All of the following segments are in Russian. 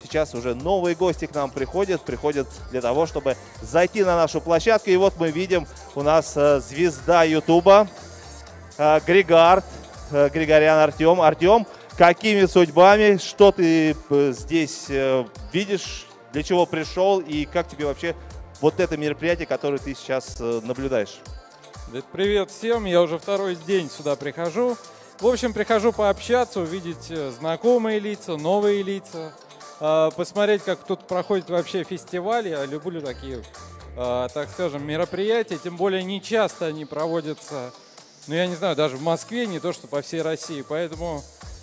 сейчас уже новые гости к нам приходят для того, чтобы зайти на нашу площадку. И вот мы видим, у нас звезда Ютуба, Григорян Артем. Артем, какими судьбами, что ты здесь видишь, для чего пришел и как тебе вообще вот это мероприятие, которое ты сейчас наблюдаешь? Привет всем, я уже второй день сюда прихожу. В общем, прихожу пообщаться, увидеть знакомые лица, новые лица, посмотреть, как тут проходит вообще фестиваль. Я люблю такие, так скажем, мероприятия, тем более не часто они проводятся, ну я не знаю, даже в Москве, не то что по всей России. Поэтому,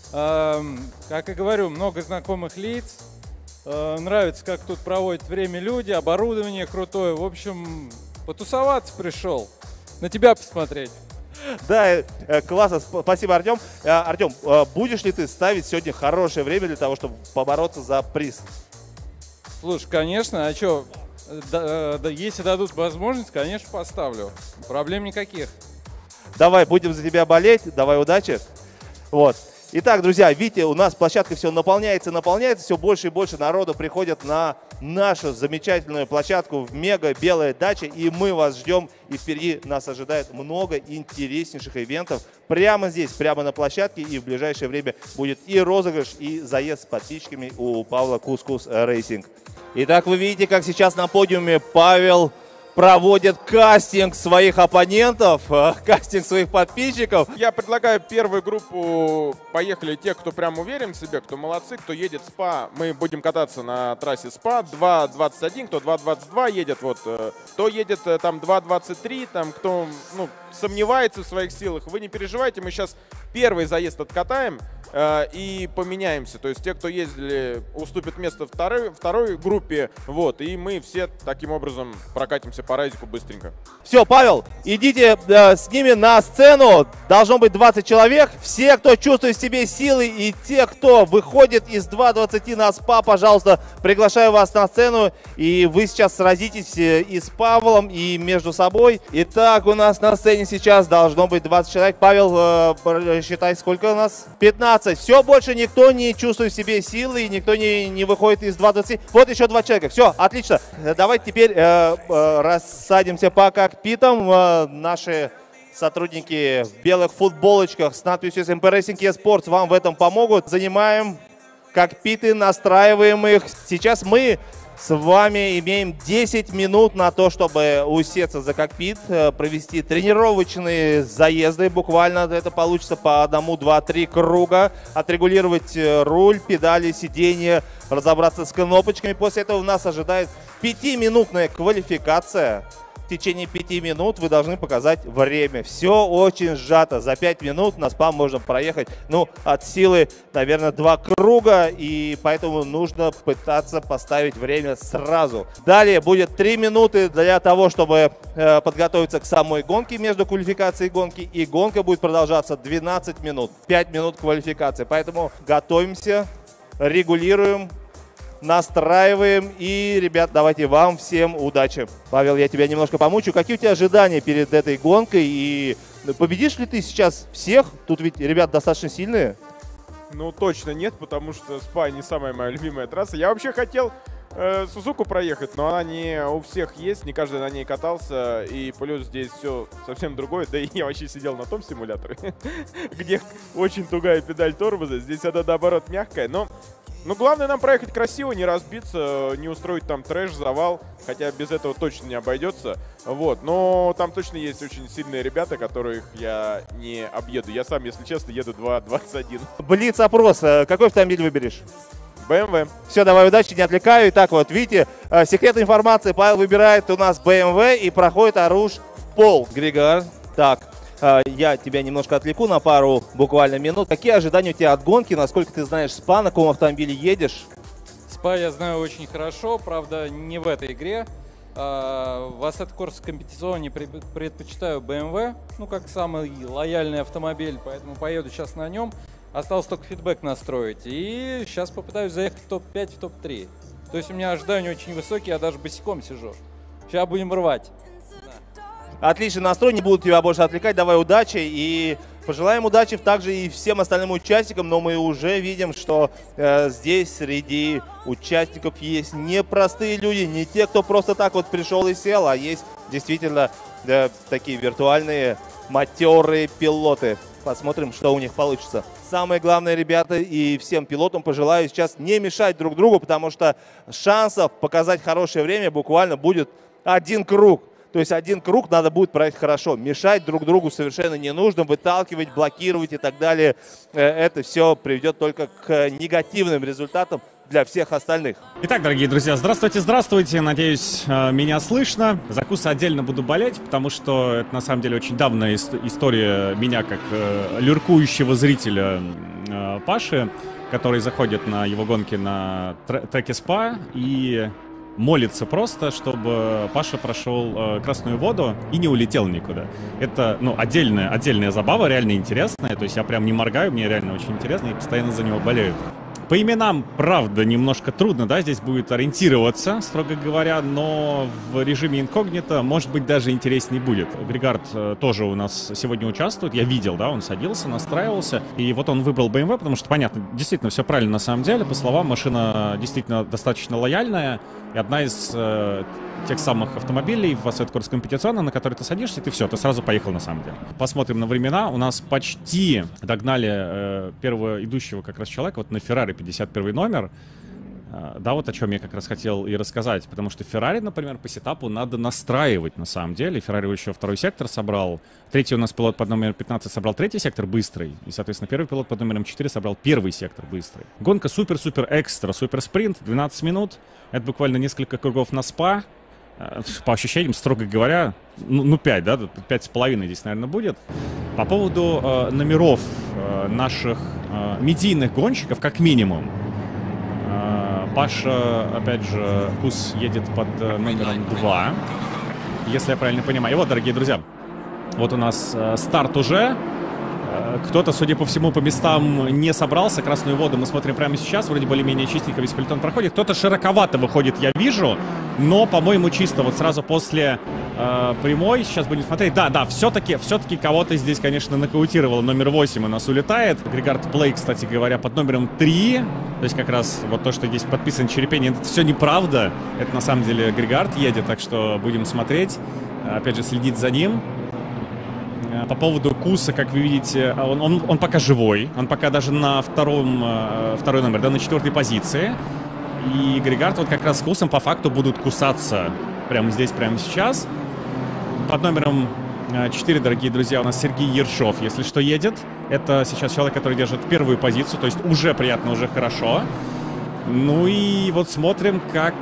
как и говорю, много знакомых лиц, нравится, как тут проводят время люди, оборудование крутое. В общем, потусоваться пришел, на тебя посмотреть. Да, классно, спасибо, Артем. Артем, будешь ли ты ставить сегодня хорошее время для того, чтобы побороться за приз? Слушай, конечно, а что, если дадут возможность, конечно, поставлю. Проблем никаких. Давай, будем за тебя болеть, давай, удачи. Вот. Итак, друзья, видите, у нас площадка все наполняется, все больше и больше народу приходят на нашу замечательную площадку в Мега Белая Дача, и мы вас ждем, и впереди нас ожидает много интереснейших ивентов прямо здесь, прямо на площадке, и в ближайшее время будет и розыгрыш, и заезд с подписчиками у Павла Кускус Рейсинг. Итак, вы видите, как сейчас на подиуме Павел проводит кастинг своих оппонентов, кастинг своих подписчиков. Я предлагаю первую группу, поехали те, кто прям уверен в себе, кто молодцы, кто едет в СПА. Мы будем кататься на трассе СПА 2.21, кто 2.22 едет, вот, кто едет там 2.23, там, кто сомневается в своих силах. Вы не переживайте, мы сейчас первый заезд откатаем и поменяемся. То есть те, кто ездили, уступят место второй группе, вот, и мы все таким образом прокатимся по райзику быстренько. Все, Павел, идите с ними на сцену, должно быть 20 человек. Все, кто чувствует в себе силы, и те, кто выходит из 2.20 на СПА, пожалуйста, приглашаю вас на сцену, и вы сейчас сразитесь и с Павлом, и между собой. Итак, у нас на сцене сейчас должно быть 20 человек. Павел, считай, сколько у нас? 15. Все, больше никто не чувствует в себе силы, и никто не выходит из 2.20. Вот еще 2 человека. Все, отлично. Давайте теперь рассадимся по кокпитам. Наши сотрудники в белых футболочках с надписью SMP Racing eSports вам в этом помогут. Занимаем кокпиты, настраиваем их. Сейчас мы с вами имеем 10 минут на то, чтобы усеться за кокпит, провести тренировочные заезды. Буквально это получится по 1, 2, 3 круга. Отрегулировать руль, педали, сиденье, разобраться с кнопочками. После этого нас ожидает 5-минутная квалификация. В течение 5 минут вы должны показать время. Все очень сжато. За 5 минут на СПА можно проехать, от силы, наверное, 2 круга. И поэтому нужно пытаться поставить время сразу. Далее будет 3 минуты для того, чтобы подготовиться к самой гонке, между квалификацией и гонки. И гонка будет продолжаться 12 минут. 5 минут квалификации. Поэтому готовимся, регулируем, настраиваем. И, ребят, давайте вам всем удачи. Павел, я тебя немножко помучу. Какие у тебя ожидания перед этой гонкой? И победишь ли ты сейчас всех? Тут ведь ребят достаточно сильные. Ну, точно нет, потому что СПА не самая моя любимая трасса. Я вообще хотел Сузуку проехать, но она не у всех есть, не каждый на ней катался. И плюс здесь все совсем другое. Да и я вообще сидел на том симуляторе, где очень тугая педаль тормоза. Здесь она, наоборот, мягкая, но... главное нам проехать красиво, не разбиться, не устроить там трэш, завал, хотя без этого точно не обойдется. Вот, но там точно есть очень сильные ребята, которых я не объеду. Я сам, если честно, еду 2.21. Блиц-опрос. Какой автомобиль выберешь? BMW. Все, давай, удачи, не отвлекаю. Итак, вот, видите, секретная информация. Павел выбирает у нас BMW и проходит Аруш в пол. Григор, так. Я тебя немножко отвлеку на пару буквально минут. Какие ожидания у тебя от гонки? Насколько ты знаешь СПА, на каком автомобиле едешь? СПА я знаю очень хорошо, правда, не в этой игре. В Assetto Corsa компетиционе предпочитаю BMW, как самый лояльный автомобиль, поэтому поеду сейчас на нем. Осталось только фидбэк настроить. И сейчас попытаюсь заехать в топ-5, в топ-3. То есть у меня ожидания очень высокие, я даже босиком сижу. Сейчас будем рвать. Отличный настрой, не буду тебя больше отвлекать. Давай удачи и Пожелаем удачи также и всем остальным участникам, но мы уже видим, что здесь среди участников есть непростые люди, не те, кто просто так вот пришел и сел, а есть действительно такие виртуальные матерые пилоты. Посмотрим, что у них получится. Самое главное, ребята, и всем пилотам пожелаю сейчас не мешать друг другу, потому что шансов показать хорошее время буквально будет один круг. То есть один круг надо будет проехать хорошо. Мешать друг другу совершенно не нужно, выталкивать, блокировать и так далее. Это все приведет только к негативным результатам для всех остальных. Итак, дорогие друзья, здравствуйте, здравствуйте. Надеюсь, меня слышно. За Куса отдельно буду болеть, потому что это на самом деле очень давняя история меня как люркующего зрителя Паши, который заходит на его гонки на треке СПА и молится просто, чтобы Паша прошел красную воду и не улетел никуда. Это, ну, отдельная забава, реально интересная. То есть я прям не моргаю, мне реально очень интересно, и постоянно за него болею. По именам, правда, немножко трудно, да, здесь будет ориентироваться, строго говоря, но в режиме инкогнито, может быть, даже интереснее будет. Григард тоже у нас сегодня участвует, я видел, да, он садился, настраивался, и вот он выбрал BMW, потому что, понятно, действительно, все правильно на самом деле, по словам, машина действительно достаточно лояльная, и одна из тех самых автомобилей в Assetto Corsa Competizione, на который ты садишься, и ты все, ты сразу поехал на самом деле. Посмотрим на времена. У нас почти догнали первого идущего как раз человека, вот на Ferrari 51 номер. Да, вот о чем я как раз хотел и рассказать, потому что Ferrari, например, по сетапу надо настраивать на самом деле. Ferrari еще второй сектор собрал, третий у нас пилот под номером 15 собрал третий сектор быстрый, и, соответственно, первый пилот под номером 4 собрал первый сектор быстрый. Гонка супер-супер экстра, супер спринт, 12 минут, это буквально несколько кругов на СПА. По ощущениям, строго говоря, ну 5, да, 5,5 здесь, наверное, будет. По поводу номеров наших медийных гонщиков, как минимум, Паша, опять же, Кус едет под номером 2, если я правильно понимаю. И вот, дорогие друзья, вот у нас старт уже. Кто-то, судя по всему, по местам не собрался. Красную воду мы смотрим прямо сейчас. Вроде более-менее чистенько весь пелотон проходит. Кто-то широковато выходит, я вижу. Но, по-моему, чисто вот сразу после прямой. Сейчас будем смотреть. Да, все-таки кого-то здесь, конечно, нокаутировало. Номер 8 у нас улетает. Григард Плей, кстати говоря, под номером 3. То есть как раз вот то, что здесь подписан Черепенин, это все неправда. Это на самом деле Григард едет, так что будем смотреть. Опять же, следить за ним. По поводу Куса, как вы видите, он пока живой. Он пока даже на второй номер, да, на 4-й позиции. И Григард вот как раз с Кусом по факту будут кусаться прямо здесь, прямо сейчас. Под номером 4, дорогие друзья, у нас Сергей Ершов, если что, едет. Это сейчас человек, который держит первую позицию, то есть уже приятно, уже хорошо. Ну и вот смотрим, как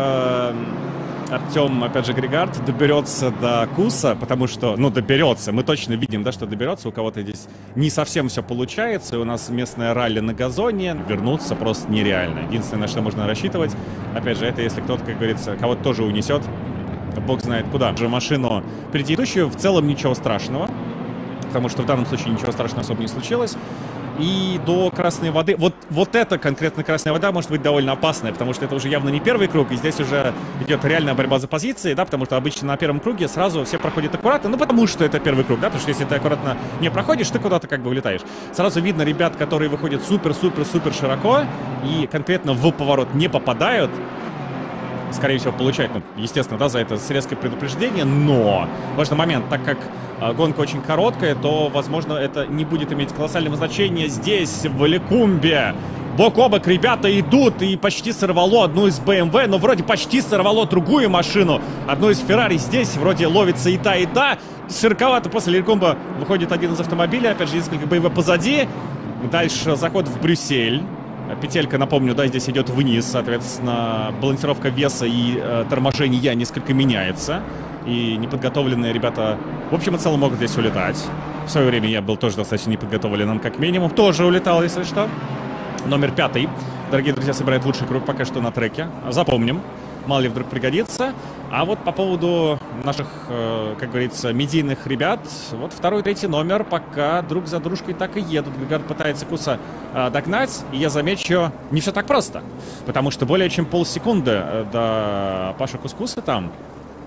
Артем, опять же, Григард доберется до Куса, потому что, ну, доберется, мы точно видим, да, что доберется, у кого-то здесь не совсем все получается, и у нас местное ралли на газоне, вернуться просто нереально. Единственное, на что можно рассчитывать, опять же, это если кто-то, как говорится, кого-то тоже унесет, бог знает куда. Же машину впереди идущую, в целом ничего страшного, потому что в данном случае ничего страшного особо не случилось. И до красной воды, вот эта конкретно красная вода может быть довольно опасная, потому что это уже явно не первый круг, и здесь уже идет реальная борьба за позиции, да, потому что обычно на первом круге сразу все проходят аккуратно, ну потому что это первый круг, да, потому что если ты аккуратно не проходишь, ты куда-то как бы улетаешь. Сразу видно ребят, которые выходят супер-супер-супер широко и конкретно в поворот не попадают. Скорее всего, получать, ну, естественно, да, за это резкое предупреждение, но важный момент, так как гонка очень короткая, то, возможно, это не будет иметь колоссального значения здесь, в Лекумбе. Бок о бок ребята идут, и почти сорвало одну из BMW, но вроде почти сорвало другую машину, одну из Ferrari. Здесь вроде ловится и та, и та. Широковато после Лекумба выходит один из автомобилей, опять же, несколько BMW позади. Дальше заход в Брюссель. Петелька, напомню, да, здесь идет вниз, соответственно, балансировка веса и торможения несколько меняется. И неподготовленные ребята, в общем и целом, могут здесь улетать. В свое время я был тоже достаточно неподготовленным, как минимум. Тоже улетал, если что. Номер 5, дорогие друзья, собирает лучший круг пока что на треке. Запомним. Мало ли вдруг пригодится. А вот по поводу наших, как говорится, медийных ребят, вот 2-й, 3-й номер пока друг за дружкой так и едут. Григард пытается Куса догнать, и я замечу, не все так просто. Потому что более чем полсекунды до Паши Кускуса там.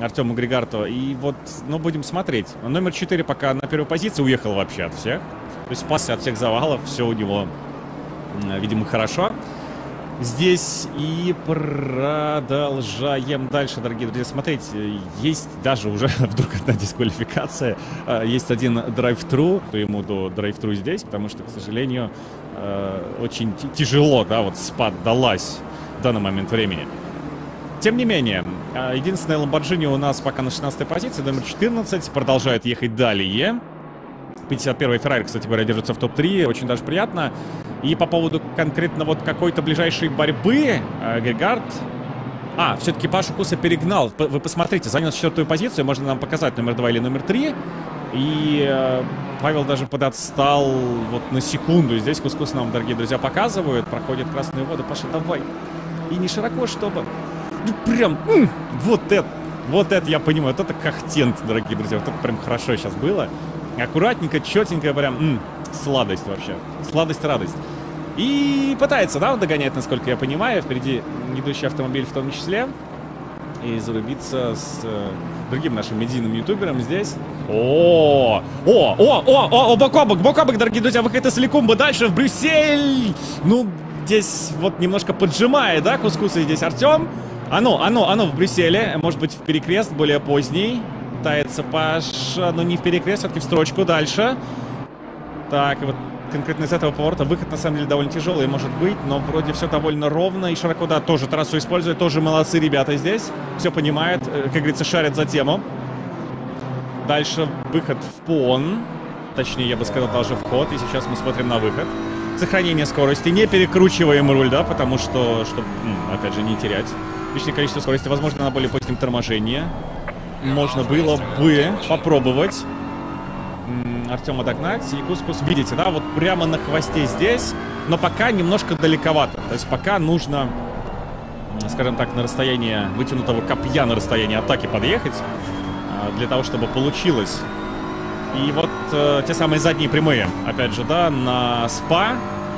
Артему Григарту. И вот, ну, будем смотреть. Номер 4 пока на первой позиции, уехал вообще от всех. То есть спасся от всех завалов, все у него, видимо, хорошо. Здесь и продолжаем дальше, дорогие друзья. Смотрите, есть даже уже вдруг одна дисквалификация. Есть один драйв-тру, то ему до драйв-тру здесь, потому что, к сожалению, очень тяжело, да, вот спад далась в данный момент времени. Тем не менее, единственная Lamborghini у нас пока на 16-й позиции, номер 14, продолжает ехать далее. 51-й Ferrari, кстати говоря, держится в топ-3, очень даже приятно. И по поводу конкретно вот какой-то ближайшей борьбы, Григард... все-таки Пашу Куса перегнал. Вы посмотрите, занял 4-ю позицию, можно нам показать номер 2 или номер 3. И Павел даже подотстал вот на секунду. Здесь Кус-Кус нам, дорогие друзья, показывают. Проходит красную воду. Паша, давай. И не широко, чтобы... Прям, вот это я понимаю. Вот это кахтент, дорогие друзья. Вот это прям хорошо сейчас было. Аккуратненько, четенько, прям сладость вообще. Сладость, радость. И пытается, да, он догонять, насколько я понимаю. Впереди идущий автомобиль в том числе. И зарубиться с другим нашим медийным ютубером здесь. Бок-о-бок, дорогие друзья, выход из Лекумба дальше в Брюссель. Ну, здесь вот немножко поджимает, да, Кус-Кус, и здесь Артем. Оно в Брюсселе, может быть, в перекрест, более поздний. Пытается Паша, но не в перекрест, все-таки в строчку дальше. Так, и вот конкретно из этого поворота выход на самом деле довольно тяжелый, может быть, но вроде все довольно ровно и широко, да, тоже трассу используют, тоже молодцы ребята здесь. Все понимают, как говорится, шарят за тему. Дальше выход в пон, точнее, я бы сказал, даже вход, и сейчас мы смотрим на выход. Сохранение скорости, не перекручиваем руль, да, потому что, чтобы, опять же, не терять лишнее количество скорости, возможно, на более позднем торможении. Можно было бы попробовать Артема догнать. И Кус-Кус, видите, да, вот прямо на хвосте здесь, но пока немножко далековато. То есть пока нужно, скажем так, на расстояние вытянутого копья, на расстояние атаки подъехать, для того, чтобы получилось. И вот те самые задние прямые, опять же, да, на СПА,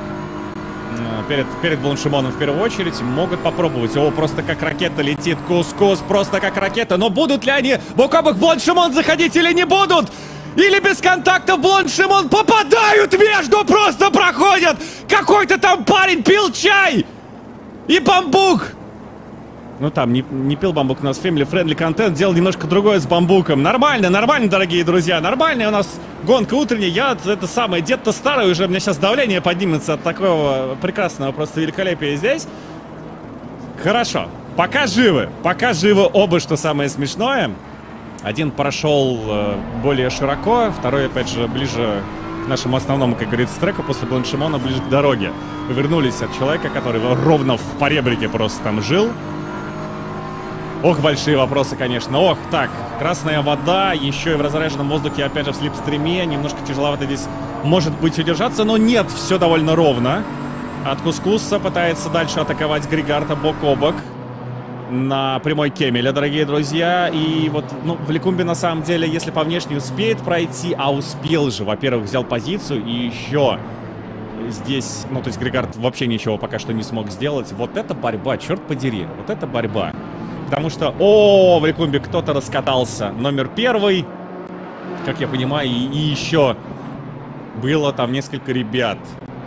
перед Бланшимоном в первую очередь, могут попробовать. Просто как ракета летит Кус-Кус, просто как ракета. Но будут ли они бок-о-бок Бланшимон заходить или не будут? Или без контакта Бланшимон попадают между, просто проходят. Какой-то там парень пил чай и бамбук. Ну там не пил бамбук, у нас family friendly контент, делал немножко другое с бамбуком. Нормально, дорогие друзья, нормальная у нас гонка утренняя. Я это самое, дед-то старый уже, у меня сейчас давление поднимется от такого прекрасного просто великолепия здесь. Хорошо, пока живы оба, что самое смешное. Один прошел более широко, второй, опять же, ближе к нашему основному, как говорится, треку, после Бланшимона, ближе к дороге. Мы вернулись от человека, который ровно в поребрике просто там жил. Ох, большие вопросы, конечно. Ох, так, красная вода, еще и в разряженном воздухе, опять же, в слипстриме. Немножко тяжеловато здесь, может быть, удержаться, но нет, все довольно ровно. От Кус-Куса пытается дальше атаковать Григарта бок о бок на прямой Кемеля, дорогие друзья. И вот, ну, в Лекумбе, на самом деле, если по внешне успеет пройти, а успел же, во-первых, взял позицию, и еще здесь, ну, то есть Григард вообще ничего пока что не смог сделать. Вот это борьба, черт подери, вот это борьба. Потому что, в Лекумбе кто-то раскатался. Номер 1, как я понимаю, и еще было там несколько ребят.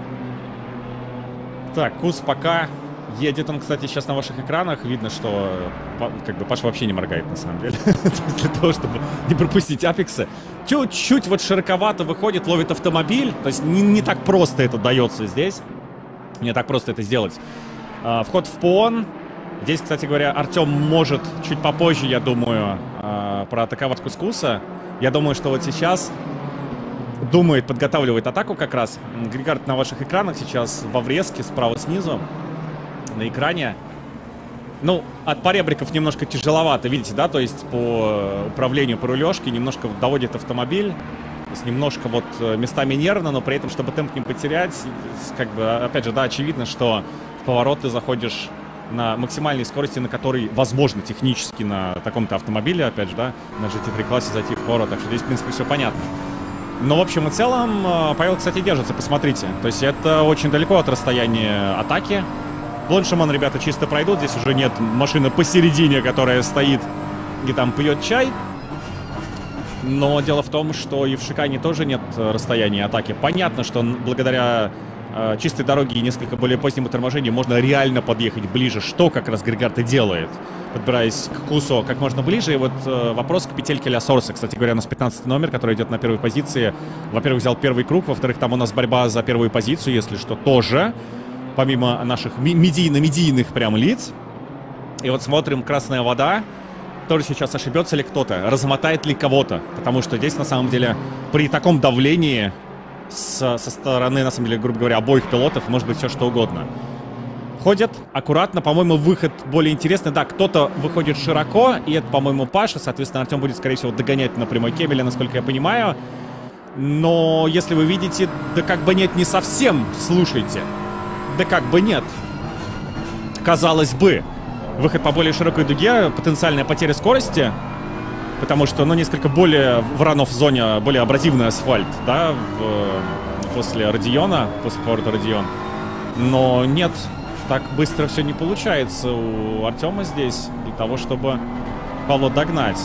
Так, Кус пока едет. Он, кстати, сейчас на ваших экранах видно, что как бы Паша вообще не моргает, на самом деле. Для того, чтобы не пропустить апексы. Чуть-чуть вот широковато выходит, ловит автомобиль. То есть не так просто это дается здесь. Не так просто это сделать. Вход в пон. Здесь, кстати говоря, Артем может чуть попозже, я думаю, проатаковать Кус-Куса. Я думаю, что вот сейчас думает, подготавливает атаку как раз. Григард на ваших экранах сейчас во врезке, справа снизу, на экране. Ну, от поребриков немножко тяжеловато, видите, да? То есть по управлению, по рулежке немножко доводит автомобиль. То есть немножко вот местами нервно, но при этом, чтобы темп не потерять, как бы, опять же, да, очевидно, что в поворот ты заходишь на максимальной скорости, на которой возможно технически на таком-то автомобиле, опять же, да, на GT3-классе зайти в поворот. Так что здесь, в принципе, все понятно. Но, в общем и целом, Павел, кстати, держится, посмотрите. То есть это очень далеко от расстояния атаки. Бланшимон, ребята, чисто пройдут. Здесь уже нет машины посередине, которая стоит и там пьет чай. Но дело в том, что и в Шикане тоже нет расстояния атаки. Понятно, что благодаря чистой дороге и несколько более позднему торможению можно реально подъехать ближе, что как раз Григард и делает, подбираясь к Кусо как можно ближе. И вот вопрос к петельке Ля Сорса. Кстати говоря, у нас 15 номер, который идет на первой позиции. Во-первых, взял первый круг, во-вторых, там у нас борьба за первую позицию, если что, тоже. Помимо наших медийных прям лиц. И вот смотрим, Красная Вода. Тоже сейчас ошибется ли кто-то, размотает ли кого-то. Потому что здесь, на самом деле, при таком давлении со стороны, на самом деле, грубо говоря, обоих пилотов может быть все что угодно. Ходят аккуратно, по-моему, выход более интересный. Да, кто-то выходит широко, и это, по-моему, Паша. Соответственно, Артем будет, скорее всего, догонять на прямой кебеле, насколько я понимаю. Но если вы видите, да как бы нет, не совсем, слушайте. Да как бы нет. Казалось бы. Выход по более широкой дуге, потенциальная потеря скорости, потому что, ну, несколько более в ран-офф зоне, более абразивный асфальт, да, после Родиона, после поворота Родион. Но нет, так быстро все не получается у Артема здесь для того, чтобы Павла догнать.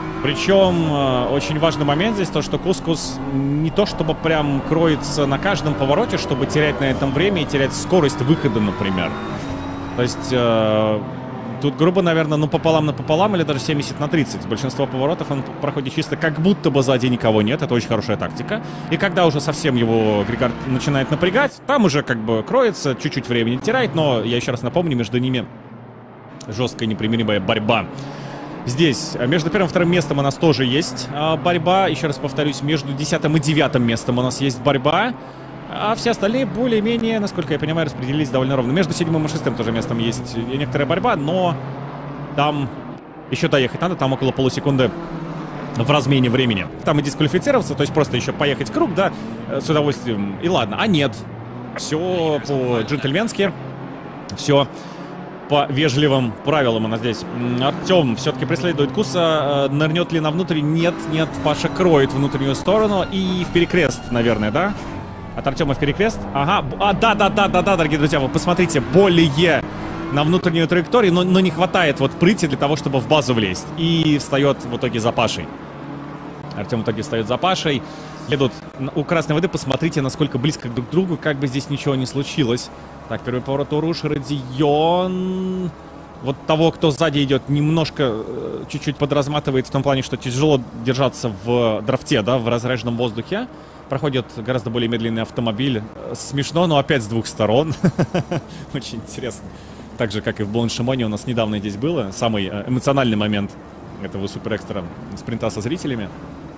Причем очень важный момент здесь то, что Кускус не то чтобы прям кроется на каждом повороте, чтобы терять на этом время и терять скорость выхода, например. То есть тут грубо, наверное, ну пополам на пополам или даже 70 на 30. Большинство поворотов он проходит чисто как будто бы сзади никого нет. Это очень хорошая тактика. И когда уже совсем его Григард начинает напрягать, там уже как бы кроется, чуть-чуть времени теряет. Но я еще раз напомню, между ними жесткая непримиримая борьба. Здесь между первым и вторым местом у нас тоже есть борьба. Еще раз повторюсь, между 10-м и 9-м местом у нас есть борьба. А все остальные более-менее, насколько я понимаю, распределились довольно ровно. Между 7-м и 6-м тоже местом есть некоторая борьба, но там еще доехать надо, там около полусекунды в размене времени. Там и дисквалифицироваться, то есть просто еще поехать круг, да, с удовольствием. И ладно, а нет. Все по-джентльменски, все по вежливым правилам у нас здесь. Артем все-таки преследует Куса. Нырнет ли на внутренний? Нет, нет. Паша кроет внутреннюю сторону и в перекрест, наверное, да? От Артема в перекрест. Ага. Да, дорогие друзья, вы посмотрите, более на внутреннюю траекторию, но не хватает вот прыти для того, чтобы в базу влезть. И встает в итоге за Пашей. Артем в итоге встает за Пашей. Едут у Красной Воды, посмотрите, насколько близко друг к другу, как бы здесь ничего не случилось. Так, первый поворот Уруш, Родион. Вот того, кто сзади идет, немножко, чуть-чуть подразматывает в том плане, что тяжело держаться в драфте, да, в разряженном воздухе. Проходит гораздо более медленный автомобиль. Смешно, но опять с двух сторон. Очень интересно. Так же, как и в Бланшимоне у нас недавно здесь было. Самый эмоциональный момент этого супер-экстра спринта со зрителями.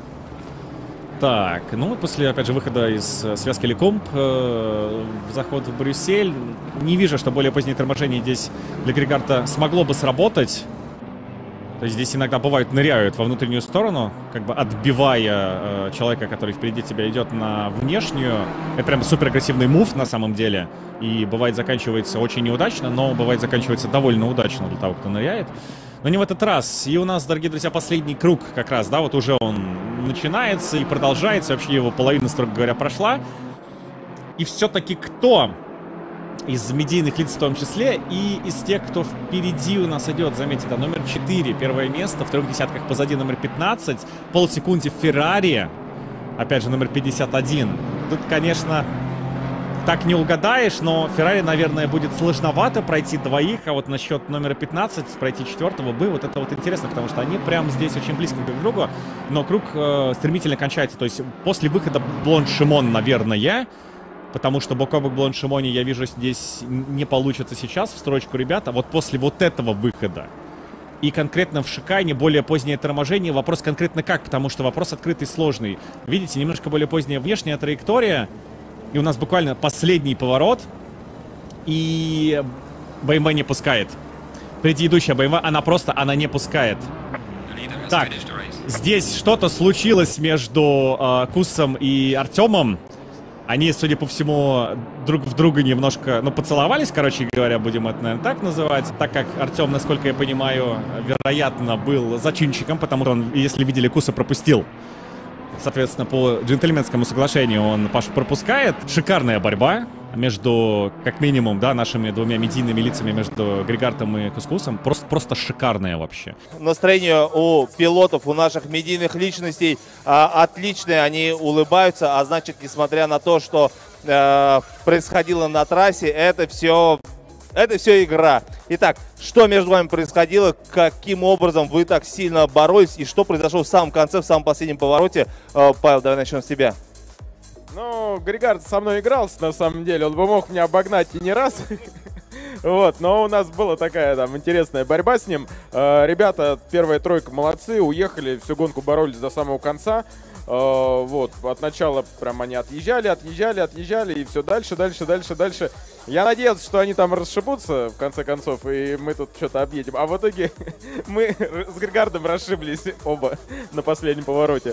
Так, ну после, опять же, выхода из связки Лекомб, заход в Брюссель, не вижу, что более позднее торможение здесь для Григарда смогло бы сработать. То есть здесь иногда бывает ныряют во внутреннюю сторону, как бы отбивая человека, который впереди тебя идет, на внешнюю. Это прям супер агрессивный мув на самом деле. И бывает заканчивается очень неудачно, но бывает заканчивается довольно удачно для того, кто ныряет. Но не в этот раз. И у нас, дорогие друзья, последний круг как раз, да, вот уже он начинается и продолжается. Вообще его половина, строго говоря, прошла. И все-таки кто из медийных лиц в том числе и из тех, кто впереди у нас идет, заметьте, да, номер 4, первое место, в трех десятках позади номер 15, полсекунды Феррари, опять же номер 51. Тут, конечно, так не угадаешь, но Феррари, наверное, будет сложновато пройти двоих, а вот насчет номера 15 пройти четвертого бы, вот это вот интересно, потому что они прям здесь очень близко друг к другу, но круг стремительно кончается, то есть после выхода Бланшимон, наверное, потому что бок о бок Бланшимоне, я вижу, здесь не получится сейчас в строчку ребят, а вот после вот этого выхода и конкретно в Шикане более позднее торможение, вопрос конкретно как, потому что вопрос открытый, сложный. Видите, немножко более поздняя внешняя траектория, и у нас буквально последний поворот, и BMW не пускает. Впереди идущая BMW, она не пускает. Так, здесь что-то случилось между Кусом и Артемом. Они, судя по всему, друг в друга немножко, ну, поцеловались, короче говоря, будем это, наверное, так называть. Так как Артем, насколько я понимаю, вероятно, был зачинщиком, потому что он, если видели, Куса пропустил Соответственно, по джентльменскому соглашению он Пашу пропускает. Шикарная борьба между, как минимум, да, нашими двумя медийными лицами, между Григартом и Кускусом. Просто шикарная вообще. Настроение у пилотов, у наших медийных личностей отличное, они улыбаются, а значит, несмотря на то, что происходило на трассе, это все игра. Итак, что между вами происходило, каким образом вы так сильно боролись и что произошло в самом конце, в самом последнем повороте? Павел, давай начнем с тебя. Ну, Григард со мной игрался, на самом деле. Он бы мог меня обогнать и не раз. Вот, но у нас была такая там интересная борьба с ним. Ребята, первая тройка молодцы, уехали, всю гонку боролись до самого конца. Вот, от начала прям они отъезжали, и все дальше. Я надеялся, что они там расшибутся, в конце концов, и мы тут что-то объедем. А в итоге мы с Григардом расшиблись оба на последнем повороте.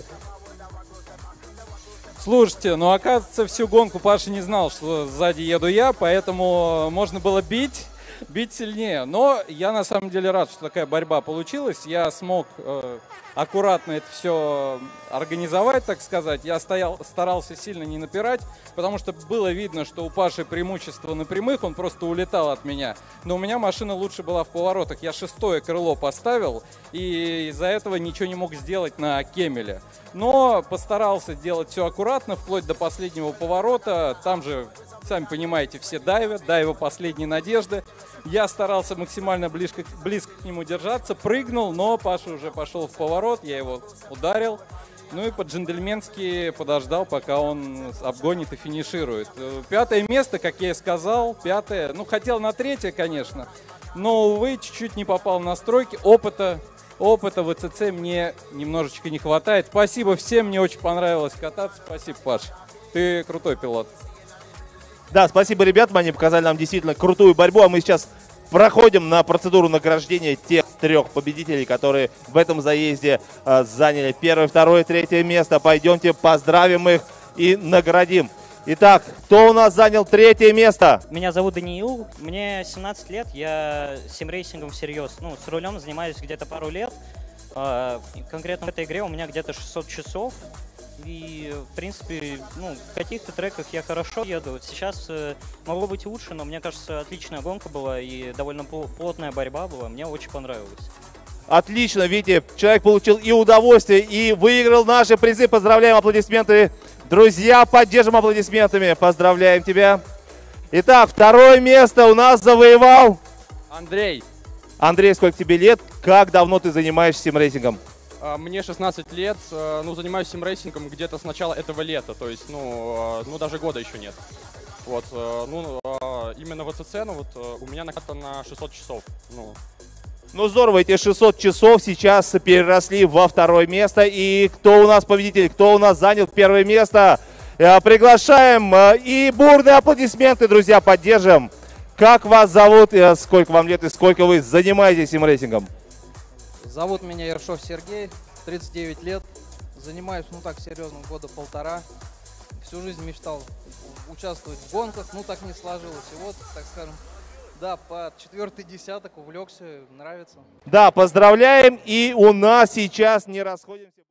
Слушайте, ну оказывается, всю гонку Паша не знал, что сзади еду я, поэтому можно было бить сильнее. Но я на самом деле рад, что такая борьба получилась. Я смог аккуратно это все организовать, так сказать. Я старался сильно не напирать, потому что было видно, что у Паши преимущество на прямых, он просто улетал от меня. Но у меня машина лучше была в поворотах. Я шестое крыло поставил, и из-за этого ничего не мог сделать на Кемеле. Но постарался делать все аккуратно, вплоть до последнего поворота. Там же, сами понимаете, все дайвят, дайва последней надежды. Я старался максимально близко к нему держаться, прыгнул, но Паша уже пошел в поворот, я его ударил. Ну и по-джентльменски подождал, пока он обгонит и финиширует. Пятое место, как я и сказал, пятое. Ну, хотел на третье, конечно, но, увы, чуть-чуть не попал в настройки. Опыта в ВЦЦ мне немножечко не хватает. Спасибо всем, мне очень понравилось кататься. Спасибо, Паш, ты крутой пилот. Да, спасибо ребятам, они показали нам действительно крутую борьбу, а мы сейчас проходим на процедуру награждения тех трех победителей, которые в этом заезде заняли первое, второе, третье место. Пойдемте поздравим их и наградим. Итак, кто у нас занял третье место? Меня зовут Даниил, мне 17 лет, я симрейсингом всерьез, ну, с рулем занимаюсь где-то пару лет. Конкретно в этой игре у меня где-то 600 часов. И, в принципе, ну, в каких-то треках я хорошо еду. Сейчас могло быть лучше, но мне кажется, отличная гонка была и довольно плотная борьба была. Мне очень понравилось. Отлично, видите, человек получил и удовольствие, и выиграл наши призы. Поздравляем, аплодисменты. Друзья, поддержим аплодисментами. Поздравляем тебя. Итак, второе место у нас завоевал Андрей. Андрей, сколько тебе лет? Как давно ты занимаешься симрейсингом? Мне 16 лет, ну, занимаюсь симрейсингом где-то с начала этого лета, то есть, ну даже года еще нет. Вот, именно в ВЦЦ, ну, вот, у меня накатано на 600 часов, Ну, здорово, эти 600 часов сейчас переросли во второе место. И кто у нас победитель, кто у нас занял первое место? Приглашаем и бурные аплодисменты, друзья, поддержим. Как вас зовут, сколько вам лет и сколько вы занимаетесь симрейсингом? Зовут меня Ершов Сергей, 39 лет, занимаюсь, ну так, серьезно, года полтора. Всю жизнь мечтал участвовать в гонках, ну так не сложилось. И вот, так скажем, да, по четвертый десяток увлекся, нравится. Да, поздравляем, и у нас сейчас не расходимся.